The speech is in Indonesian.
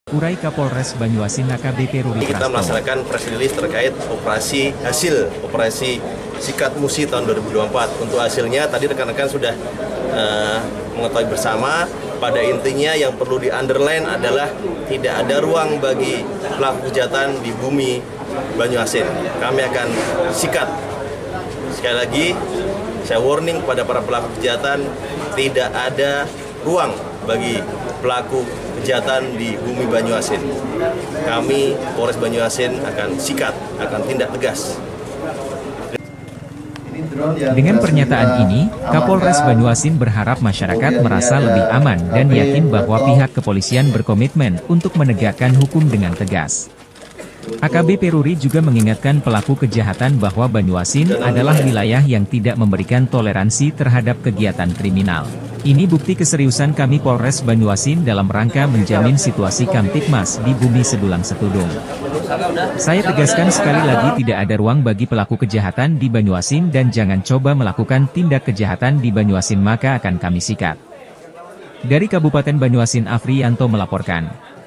Urai Kapolres Banyuasin AKBP Ruri Kita Prastowo. melaksanakan press release terkait hasil operasi Sikat Musi tahun 2024. Untuk hasilnya tadi rekan-rekan sudah mengetahui bersama. Pada intinya yang perlu di-underline adalah tidak ada ruang bagi pelaku kejahatan di bumi Banyuasin. Kami akan sikat. Sekali lagi, saya warning pada para pelaku kejahatan, tidak ada ruang bagi pelaku kejahatan di bumi Banyuasin. Kami, Polres Banyuasin, akan sikat, akan tindak tegas. Dengan pernyataan ini, Kapolres Banyuasin berharap masyarakat merasa lebih aman dan yakin bahwa pihak kepolisian berkomitmen untuk menegakkan hukum dengan tegas. AKBP Ruri juga mengingatkan pelaku kejahatan bahwa Banyuasin adalah wilayah yang tidak memberikan toleransi terhadap kegiatan kriminal. Ini bukti keseriusan kami Polres Banyuasin dalam rangka menjamin situasi Kamtipmas di bumi Sedulang Setudung. Saya tegaskan sekali lagi, tidak ada ruang bagi pelaku kejahatan di Banyuasin dan jangan coba melakukan tindak kejahatan di Banyuasin, maka akan kami sikat. Dari Kabupaten Banyuasin, Afriyanto melaporkan.